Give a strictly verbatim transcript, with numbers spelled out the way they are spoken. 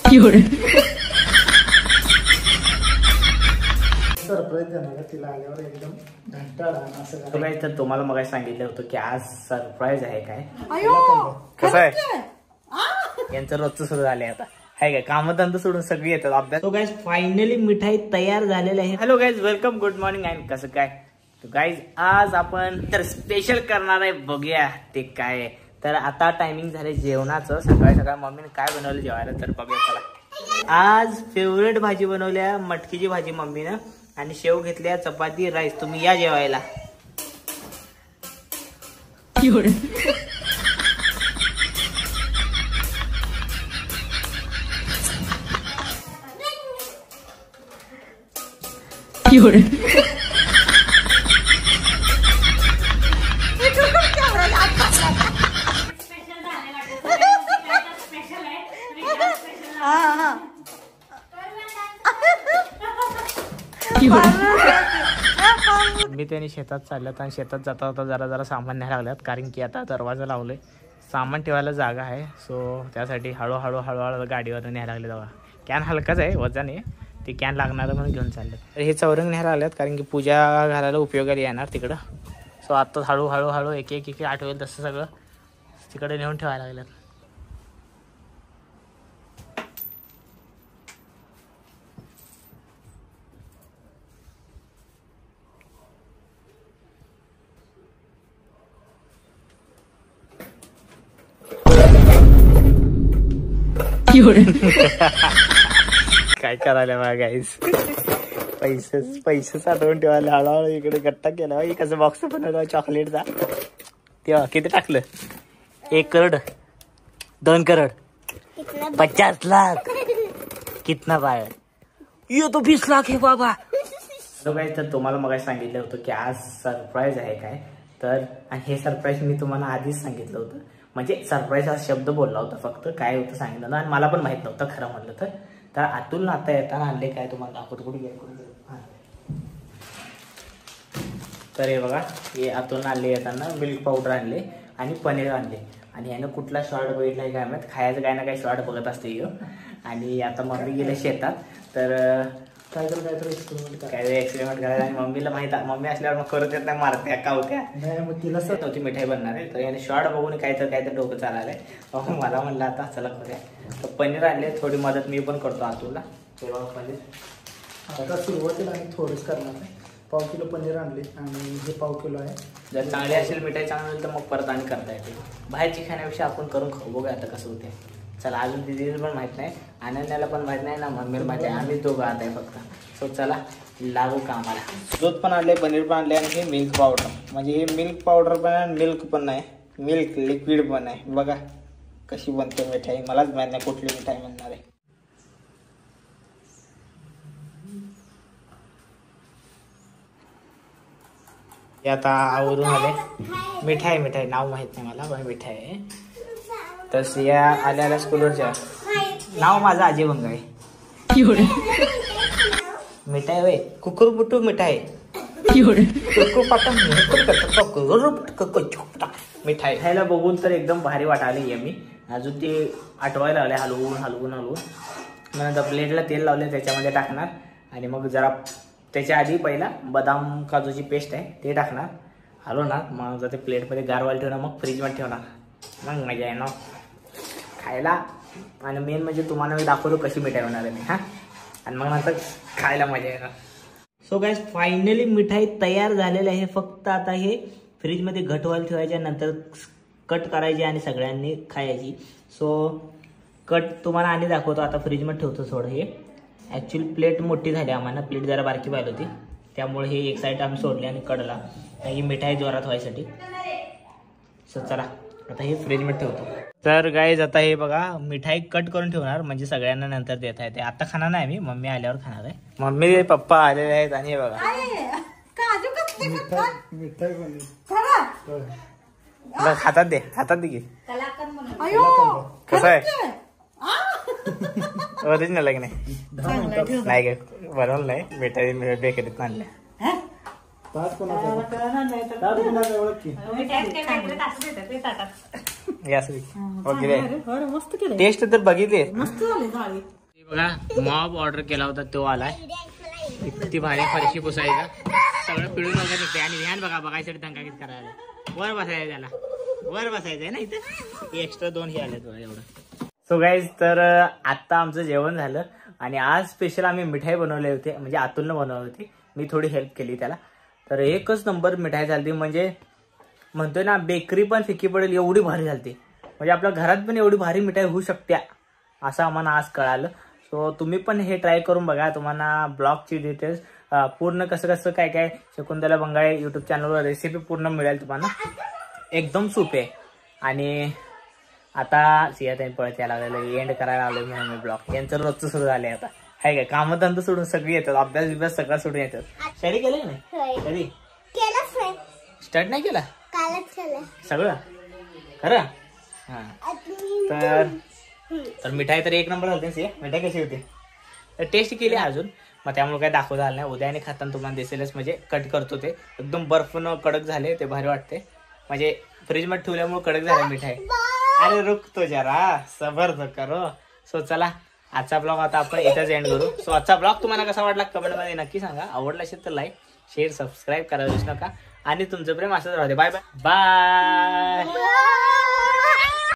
Surprise देणार तिला आल्यावर एकदम घंटाळा असं काय तर तुम्हाला मग सांगितलं होतं की आज सरप्राईज आहे काय कसं आहे यांचं रोजचं सुरू झालंय आता आहे काय कामधंदा सोडून सगळी येतात अभ्यास. सो गाईज फायनली मिठाई तयार झालेली आहे. Hello guys welcome good morning and कसं काय तो गाईज आज आपण तर स्पेशल करणार आहे बघूया ते काय. तर आता टायमिंग झाले जेवणाचं. सकाळी सकाळी मम्मीने काय बनवलं जेवायला तर बघूया चला. आज फेवरेट भाजी बनवल्या मटकीची भाजी मम्मीनं आणि शेव घेतल्या चपाती राईस. तुम्ही या जेवायला. मी त्यांनी शेतात चालल्यात आणि शेतात जाता होता जरा जरा सामान न्यायला लागल्यात कारण की आता दरवाजा लावले सामान ठेवायला जागा आहे. सो त्यासाठी हळूहळू हळूहळू गाडीवर न्यायला लागले. बघा कॅन हलकाच आहे वजन आहे ते कॅन लागणार म्हणून घेऊन चालले. तर हे चौरंग न्यायला लागल्यात कारण की पूजा घालायला उपयोगाला येणार तिकडं. सो आता हळूहळू हळू एक एक एक आठवेल तसं सगळं तिकडे नेऊन ठेवायला लागल्यात. काय करायला बघा गाईस पैसे पैसे साठवून ठेवायला हळूहळू इकडे गट्टा केला. कसं बॉक्स बनवला चॉकलेटचा तेव्हा किती टाकलं एक करोड दोन करोड पचास लाख कितना पाय ये तो बीस लाख है बाबा. तो काय तर तुम्हाला मग सांगितलं होतं की आज सरप्राईज आहे काय. तर आणि हे सरप्राईज मी तुम्हाला आधीच सांगितलं होतं. म्हणजे सरप्राईज हा शब्द बोलला होता फक्त काय होतं सांगितलं आणि मला पण माहित नव्हतं खरं म्हटलं तर. तर अतुल नाता येताना आणले काय तुम्हाला दाखवतो कुठे गेले. तर हे बघा हे अतुल आणले येताना मिल्क पावडर आणले आणि पनीर आणले आणि यानं कुठला शॉर्ट बघितलाय काय माहित. खायचं काय ना काय शॉर्ट बघत असते ह्यो. आणि आता मम्मी गेले शेतात तर काय तर काय तर एक्सपेरिमेंट काय एक्सपेरिमेंट करायला आणि मम्मीला माहित मम्मी असल्यावर मग करत येत नाही मारत्या कावत्या मग तिला सर नव्हती मिठाई बनणार आहे. तर याने शॉर्ट बघून काय तर काय तर डोकं चाललंय. मला म्हणलं आता चला करूया. तर पनीर आणले थोडी मदत मी पण करतो अतुलला. तेव्हा पनीर आता सुरुवातीला आम्ही थोडंच करणार आहे. पाव किलो पनीर आणले आणि हे पाव किलो आहे. जर चांगली असेल मिठाई चांगली असेल तर मग परत आणि करता येते. बाहेरची खाण्यापेक्षा आपण करून खाऊ बघूया आता कसं होते. चला अजून दिदीला पण माहित नाही अनन्याला पण माहित नाही ना मम्मीला माहिती आहे. आम्ही दोघं आता आहे फक्त. सो चला लागू कामाला. दूध पण आणले पनीर पण आणले आणि हे मिल्क पावडर म्हणजे हे मिल्क पावडर पण आहे मिल्क पण नाही मिल्क लिक्विड पण आहे. बघा कशी बनते मिठाई. मलाच माहित नाही कुठली मिठाई म्हणणार आहे. हे आता आवरून आले. मिठाई मिठाई नाव माहित नाही मला पण मिठाई आहे. तर सिया आल्याला स्कूलवरच्या नाव माझं आजी बंग आहे. मिठाई होय कुकुर बुटू मिठाई मिठाई खायला बघून तर एकदम भारी वाटायला मी. अजून ते आठवायला लागले हलवून हलवून हलवून. नंतर प्लेटला तेल लावले त्याच्यामध्ये टाकणार आणि मग जरा त्याच्या आधी पहिला बदाम काजूची पेस्ट आहे ते टाकणार हलवणार. मग जर ते प्लेटमध्ये गारवायला ठेवणार मग फ्रीजमध्ये ठेवणार. मग मजा आहे ना खायला. आणि मेन म्हणजे तुम्हाला मी दाखवतो कशी मिठाई होणार आहे मी हा आणि मग नंतर खायला मजा येणार. सो गाईज फायनली मिठाई तयार झालेली आहे. फक्त आता हे फ्रीजमध्ये घटवायला ठेवायच्या नंतर कट करायची आणि सगळ्यांनी खायची. सो कट तुम्हाला आणि दाखवतो. आता फ्रीजमध्ये ठेवतो थोडं. हे ॲक्च्युली प्लेट मोठी झाली आम्हाला. प्लेट जरा बारकी पाहिली होती त्यामुळे हे एक साईड आम्ही सोडले आणि कडला ही मिठाई जोरात व्हायसाठी. सो चला आता हे फ्रीजमध्ये ठेवतो. तर गाईज आता हे बघा मिठाई कट करून ठेवणार म्हणजे सगळ्यांना नंतर देता येते. आता खाणार नाही मी मम्मी आल्यावर खाणार आहे. मम्मी पप्पा आलेले आहेत आणि हे बघा हातात दे हातात दे. कसं आहे ओरिजिनल आहे की नाही. नाही काय बनवलं नाही मिठाई बेकरीत आणल्या. टेस्ट तर बघितली. बघा मॉब ऑर्डर केला होता तो आलाय. किती भारी फरशी पुसायचा सगळं पिळून वगैरे निघते. आणि ध्यान बघा बघायसाठी दंगा किती करायला. वर बसायचं त्याला वर बसायचंय ना इथं. एक्स्ट्रा दोन हे आले बघा एवढं. सो गाईज तर आता आमचं जेवण झालं आणि आज स्पेशल आम्ही मिठाई बनवले होते. म्हणजे अतुलनं बनवली होती. मी थोडी हेल्प केली त्याला. तर एकच नंबर मिठाई झाली. म्हणजे म्हणतोय ना बेकरी पण फिकी पडेल एवढी भारी झाली. म्हणजे आपल्या घरात पण एवढी भारी मिठाई होऊ शकते असं आम्हाला आज कळालं. सो तुम्ही पण हे ट्राय करून बघा. तुम्हाला ब्लॉगची डिटेल्स पूर्ण कसं कसं काय काय शकुंतला बंगाळे युट्यूब चॅनलवर रेसिपी पूर्ण मिळेल तुम्हाला. एकदम सोपे आहे. आणि आता सियाताई पळत यायला लागलेलं एंड करायला आलो म्हणून मी ब्लॉग. यांचं रोजचं सुरू झालंय आता. आहे काय कामधंदा सोडून सगळी येतात. अभ्यास बिभ्यास सगळं सोडून येतात. स्टडी केलं नाही कधी स्टार्ट नाही केला सगळं खरं. हा तर तर मिठाई तर एक नंबर होते. सी मिठाई कशी होती तर टेस्ट केली अजून. मग त्यामुळे काय दाखवता आलं नाही. उद्या आणि खाताना तुम्हाला दिसेलच. म्हणजे कट करतो ते एकदम बर्फनं कडक झाले ते भारी वाटते. म्हणजे फ्रीजमध्ये ठेवल्यामुळे कडक झाले मिठाई. अरे रुकतो जरा सबर तो करो. सो चला आजचा ब्लॉग आता आपण इथंच एंड करू. सो आजचा ब्लॉग तुम्हाला कसा वाटला कमेंटमध्ये नक्की सांगा. आवडला असेल तर लाईक शेअर सबस्क्राईब करायला विसरू नका. आणि तुमचं प्रेम असंच राहते. Bye bye bye.